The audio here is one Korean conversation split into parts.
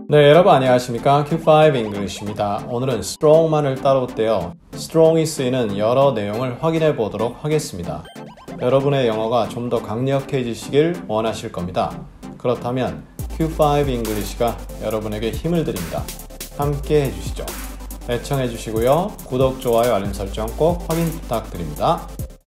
네, 여러분 안녕하십니까? Q5 English입니다. 오늘은 strong만을 따로 떼어 strong이 쓰이는 여러 내용을 확인해 보도록 하겠습니다. 여러분의 영어가 좀 더 강력해지시길 원하실 겁니다. 그렇다면 Q5 English가 여러분에게 힘을 드립니다. 함께 해주시죠. 애청해 주시고요. 구독, 좋아요, 알림 설정 꼭 확인 부탁드립니다.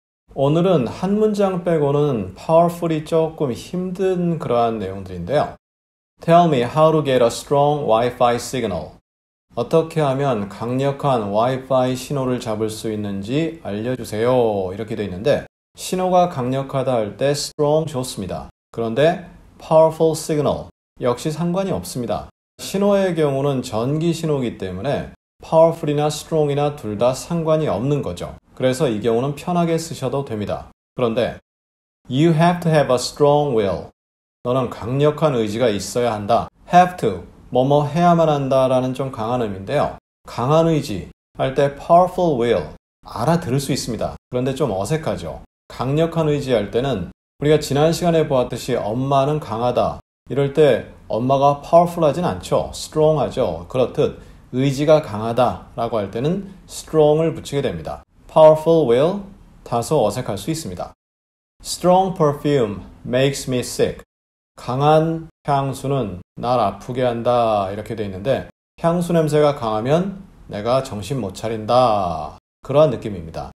오늘은 한 문장 빼고는 powerful이 조금 힘든 그러한 내용들인데요. Tell me how to get a strong Wi-Fi signal. 어떻게 하면 강력한 Wi-Fi 신호를 잡을 수 있는지 알려주세요. 이렇게 되어 있는데 신호가 강력하다 할 때 strong 좋습니다. 그런데 powerful signal 역시 상관이 없습니다. 신호의 경우는 전기 신호이기 때문에 powerful이나 strong이나 둘 다 상관이 없는 거죠. 그래서 이 경우는 편하게 쓰셔도 됩니다. 그런데 You have to have a strong will. 너는 강력한 의지가 있어야 한다. have to, 뭐뭐 해야만 한다 라는 좀 강한 의미인데요. 강한 의지 할 때 powerful will, 알아들을 수 있습니다. 그런데 좀 어색하죠. 강력한 의지 할 때는 우리가 지난 시간에 보았듯이 엄마는 강하다. 이럴 때 엄마가 powerful 하진 않죠. strong 하죠. 그렇듯 의지가 강하다 라고 할 때는 strong을 붙이게 됩니다. powerful will, 다소 어색할 수 있습니다. Strong perfume makes me sick. 강한 향수는 날 아프게 한다 이렇게 되어 있는데 향수 냄새가 강하면 내가 정신 못 차린다 그러한 느낌입니다.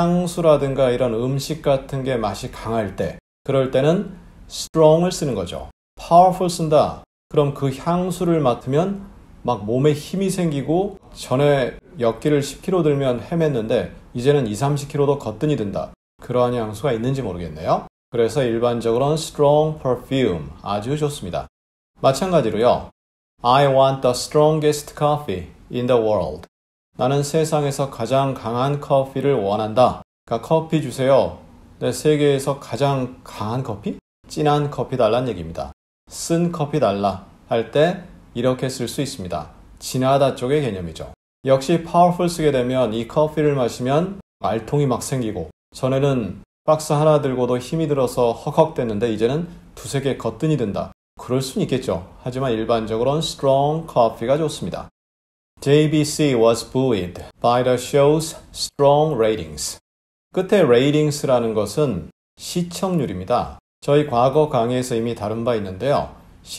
향수라든가 이런 음식 같은 게 맛이 강할 때 그럴 때는 strong을 쓰는 거죠. powerful 쓴다. 그럼 그 향수를 맡으면 막 몸에 힘이 생기고 전에 엿기를 10kg 들면 헤맸는데 이제는 20-30kg도 거뜬히 든다. 그러한 향수가 있는지 모르겠네요. 그래서 일반적으로는 strong perfume 아주 좋습니다. 마찬가지로요. I want the strongest coffee in the world. 나는 세상에서 가장 강한 커피를 원한다. 그러니까 커피 주세요. 네, 세계에서 가장 강한 커피? 진한 커피 달라는 얘기입니다. 쓴 커피 달라 할 때 이렇게 쓸 수 있습니다. 진하다 쪽의 개념이죠. 역시 powerful 쓰게 되면 이 커피를 마시면 알통이 막 생기고 전에는 박스 하나 들고도 힘이 들어서 헉헉댔는데 이제는 두세 개 거뜬히 든다. 그럴 수는 있겠죠. 하지만 일반적으로는 strong coffee가 좋습니다. JBC was buoyed by the show's strong ratings. 끝에 ratings라는 것은 시청률입니다. 저희 과거 강의에서 이미 다룬 바 있는데요.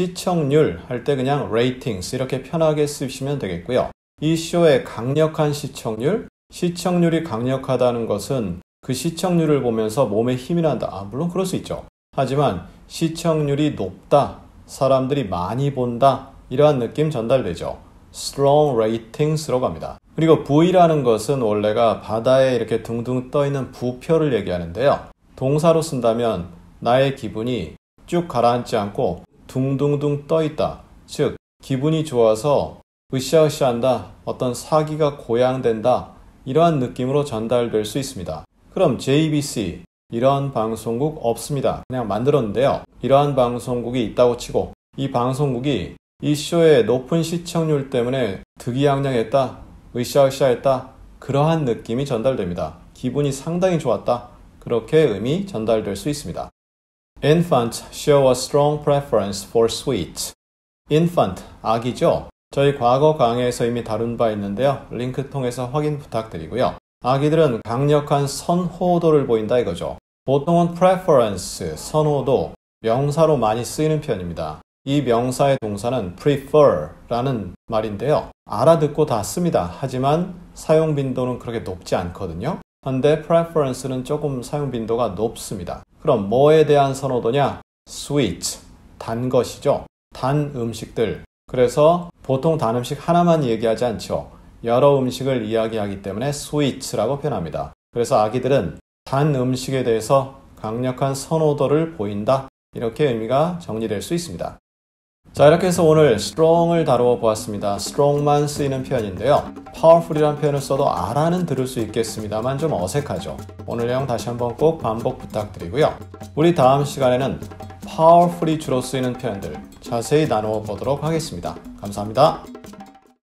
시청률 할 때 그냥 ratings 이렇게 편하게 쓰시면 되겠고요. 이 쇼의 강력한 시청률, 시청률이 강력하다는 것은 그 시청률을 보면서 몸에 힘이 난다. 물론 그럴 수 있죠. 하지만 시청률이 높다. 사람들이 많이 본다. 이러한 느낌 전달되죠. strong ratings로 갑니다. 그리고 buoy라는 것은 원래가 바다에 이렇게 둥둥 떠있는 부표를 얘기하는데요. 동사로 쓴다면 나의 기분이 쭉 가라앉지 않고 둥둥둥 떠있다. 즉 기분이 좋아서 으쌰으쌰한다. 어떤 사기가 고양된다. 이러한 느낌으로 전달될 수 있습니다. 그럼 JBC 이러한 방송국 없습니다. 그냥 만들었는데요. 이러한 방송국이 있다고 치고 이 방송국이 이 쇼의 높은 시청률 때문에 득이양양했다. 으쌰으쌰했다. 그러한 느낌이 전달됩니다. 기분이 상당히 좋았다. 그렇게 의미 전달될 수 있습니다. Infants show a strong preference for sweets. Infant, 아기죠? 저희 과거 강의에서 이미 다룬 바 있는데요. 링크 통해서 확인 부탁드리고요. 아기들은 강력한 선호도를 보인다 이거죠. 보통은 preference, 선호도, 명사로 많이 쓰이는 편입니다. 이 명사의 동사는 prefer라는 말인데요. 알아듣고 다 씁니다. 하지만 사용 빈도는 그렇게 높지 않거든요. 근데 preference는 조금 사용 빈도가 높습니다. 그럼 뭐에 대한 선호도냐? sweet, 단 것이죠. 단 음식들. 그래서 보통 단 음식 하나만 얘기하지 않죠. 여러 음식을 이야기하기 때문에 sweet라고 표현합니다. 그래서 아기들은 단 음식에 대해서 강력한 선호도를 보인다. 이렇게 의미가 정리될 수 있습니다. 자, 이렇게 해서 오늘 strong을 다루어 보았습니다. strong만 쓰이는 표현인데요. powerful이라는 표현을 써도 알아는 들을 수 있겠습니다만 좀 어색하죠. 오늘 내용 다시 한번 꼭 반복 부탁드리고요. 우리 다음 시간에는 powerful이 주로 쓰이는 표현들 자세히 나누어 보도록 하겠습니다. 감사합니다.